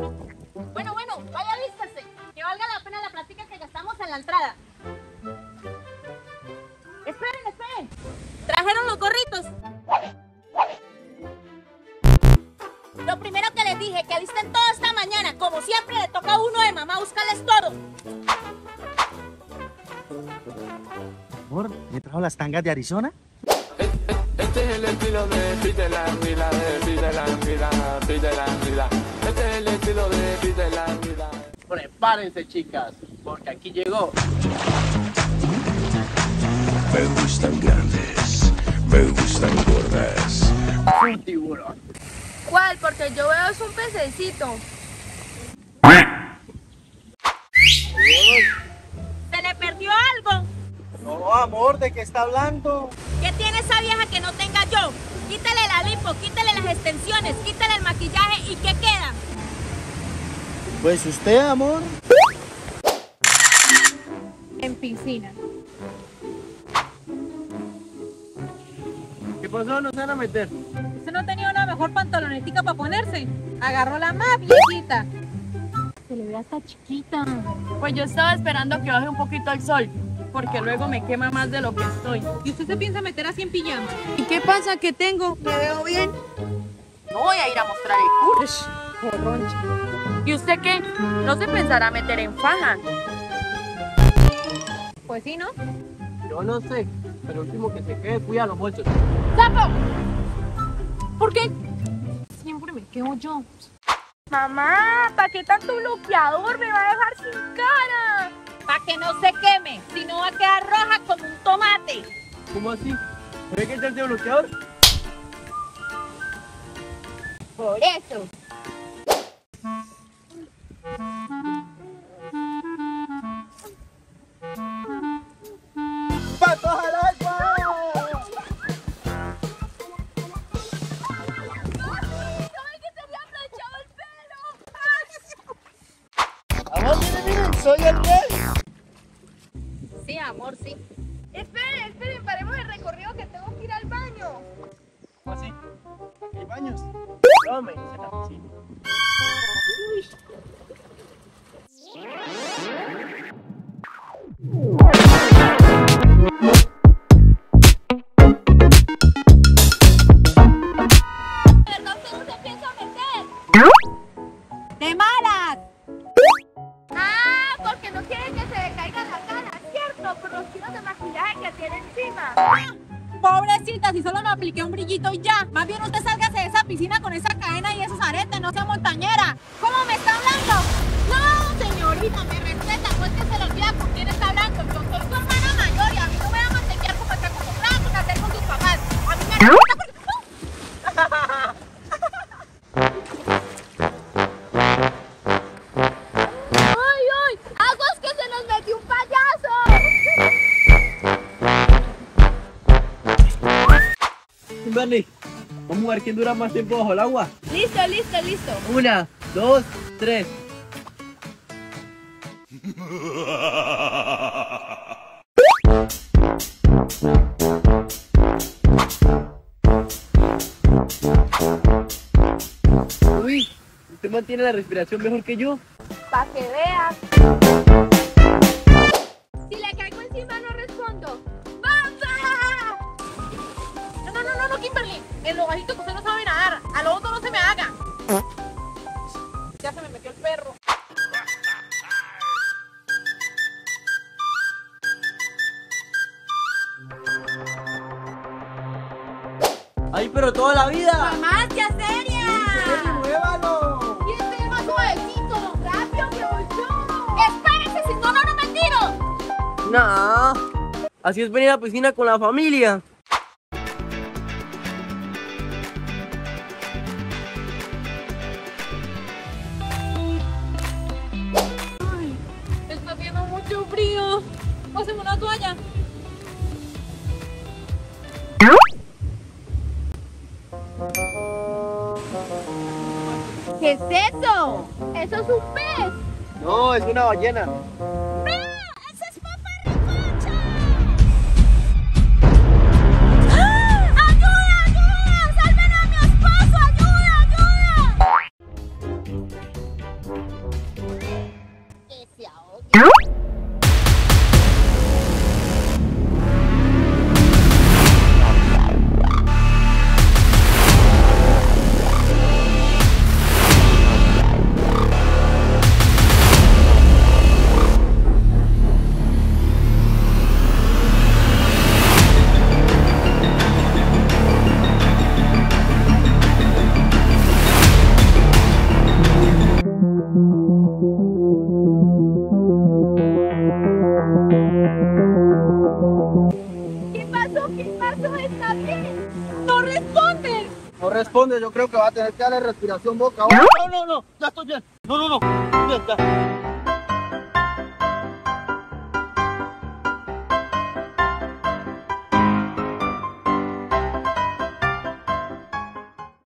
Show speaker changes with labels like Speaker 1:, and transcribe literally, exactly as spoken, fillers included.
Speaker 1: Bueno, bueno, vaya, vístase. Que valga la pena la plática que gastamos en la entrada. Esperen, esperen. ¿Trajeron los gorritos? Lo primero que les dije, que alisten todo esta mañana. Como siempre, le toca a uno de mamá buscarles todo.
Speaker 2: Amor, ¿me trajo las tangas de Arizona?
Speaker 3: Este es el estilo de Peter Languila, de Peter Languila, Peter Languila. Este es el estilo de Peter Languila.
Speaker 4: Prepárense, chicas, porque aquí llegó.
Speaker 5: Me gustan grandes, me gustan gordas.
Speaker 4: Un tiburón.
Speaker 6: ¿Cuál? Porque yo veo es un pececito.
Speaker 1: ¿Se le perdió algo?
Speaker 2: No, amor, ¿de qué está hablando?
Speaker 1: ¿Qué tiene esa vieja que no tenga yo? Quítale la lipo, quítale las extensiones, quítale el maquillaje y ¿qué queda?
Speaker 2: Pues usted, amor.
Speaker 6: En piscina.
Speaker 4: ¿Qué pasó? ¿No se van a meter?
Speaker 6: ¿Usted no tenía una mejor pantalonetica para ponerse? Agarró la más viejita.
Speaker 1: Se le ve hasta chiquita.
Speaker 7: Pues yo estaba esperando que baje un poquito el sol, porque luego me quema más de lo que estoy.
Speaker 6: ¿Y usted se piensa meter así en pijama? ¿Y qué pasa? ¿Qué tengo? ¿Me veo bien?
Speaker 7: No voy a ir a mostrar el culo.
Speaker 6: Corroncha.
Speaker 7: ¿Y usted qué? ¿No se pensará meter en faja?
Speaker 6: Pues sí, ¿no?
Speaker 4: Yo no sé, pero el último que se quede cuida los bolsos.
Speaker 6: ¡Sapo! ¿Por qué? Siempre me quedo yo.
Speaker 7: Mamá, ¿para qué tanto bloqueador? Me va a dejar sin cara.
Speaker 1: Para que no se queme, si no va a quedar roja como un tomate.
Speaker 4: ¿Cómo así? ¿Ve que echarse bloqueador?
Speaker 1: Por eso.
Speaker 2: ¡Patos al agua! Amor, miren, miren, soy el rey.
Speaker 1: Sí, amor, sí.
Speaker 6: Esperen, esperen, paremos el recorrido que tengo que ir al baño.
Speaker 4: ¿Cómo así?
Speaker 2: ¿Hay baños?
Speaker 4: Tome, se la piscina.
Speaker 1: ¿Verdad usted no se piensa meter?
Speaker 6: ¡De malas! Ah, porque no quieren que se le caigan las canas, ¿cierto? Por los kilos de maquillaje que tiene encima. Pobrecita, si solo me apliqué un brillito y ya. Más bien usted sálgase de esa piscina con esa cadena y esos aretes, no sea montañera. ¿Cómo me está hablando?
Speaker 1: No, señorita, me respeta, no es que se le olvida con quién está hablando. Yo soy su hermana mayor y a mí no me va a mantener como está acostumbrada con hacer con sus papás. A mí me respeta porque...
Speaker 6: ¡Ay, ay! ¡Aguas que se nos metió un payaso!
Speaker 4: Kimberly, vamos a ver quién dura más tiempo bajo el agua.
Speaker 6: Listo, listo, listo.
Speaker 4: Una, dos, tres. Uy, usted mantiene la respiración mejor que yo.
Speaker 6: Para que veas. Si le caigo encima no respondo. ¡Papá!
Speaker 1: No, no, no, no, no, Kimberly. En lo bajito que usted no sabe nadar. A lo otro no se me haga. Ya se me metió el perro.
Speaker 4: ¡Ay, pero toda la vida!
Speaker 1: ¡Mamá, ya seria!
Speaker 2: ¡Muévalo!
Speaker 1: ¿Quién es más suavecito? ¡Rápido que voy yo! ¡Espérese, si no, no, no me tiro!
Speaker 4: Nah, así es venir a la piscina con la familia.
Speaker 6: Ay, está haciendo mucho frío. Pásame una toalla.
Speaker 1: ¿Qué es eso? ¡Eso es un pez!
Speaker 4: No, es una ballena.
Speaker 1: ¡No! ¡Esa es Papa Ricocha! ¡Ah! ¡Ayuda, ayuda! ¡Salven a mi esposo! ¡Ayuda, ayuda!
Speaker 4: responde, yo creo que va a tener que darle respiración boca a boca.
Speaker 2: No, no, no, ya estoy bien. No, no, no. Bien, ya.